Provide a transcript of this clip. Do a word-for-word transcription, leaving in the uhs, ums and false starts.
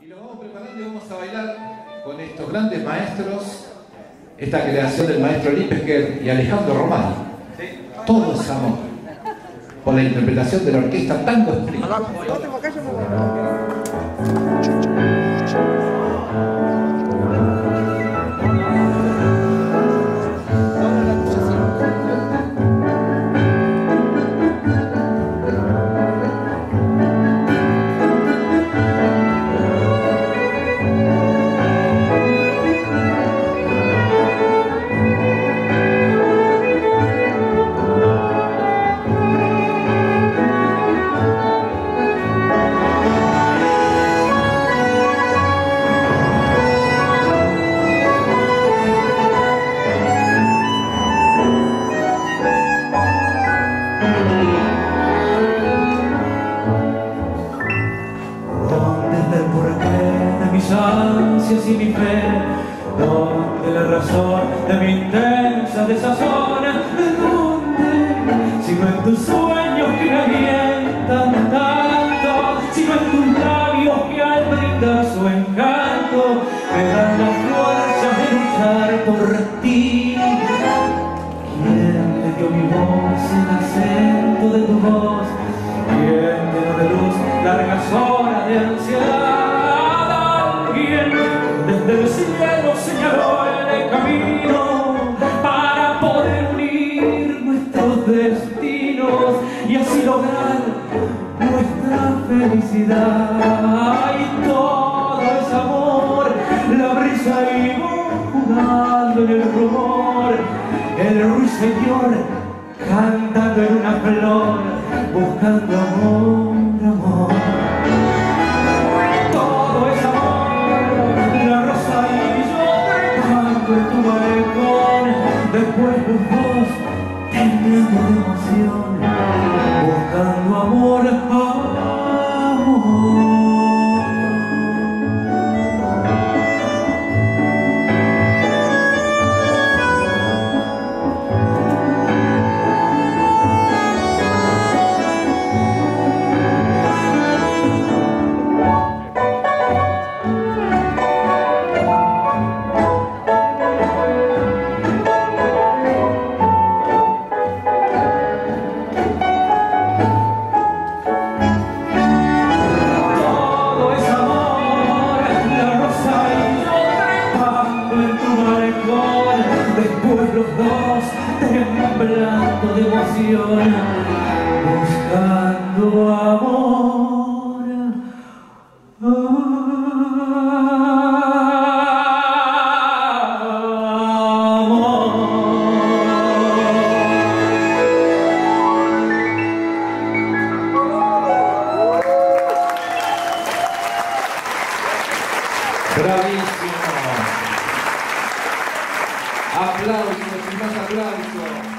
nos vamos preparando y vamos a bailar con estos grandes maestros, esta creación del maestro Lipesker y Alejandro Román. Todo es amor, por la interpretación de la orquesta Tango Spring. Ansias y mi fe, donde la razón de mi intensa desazón, donde sigo en tus sueños que me alientan tanto, sigo en tus labios que al brindar su encanto me dan la fuerza de luchar por ti. ¿Quién te dio mi voz, el acento de tu voz? ¿Quién te dio de luz largas horas de ansiedad? Desde el cielo señaló el camino para poder unir nuestros destinos y así lograr nuestra felicidad. Y todo es amor, la brisa iba jugando en el rumor, el ruiseñor cantando en una flor, buscando amor, amor. Después los dos temblando de emoción, buscando amor, amor. Después los dos temblando de emoción, buscando amor, amor. Bravísimo. Aplausos y más aplausos.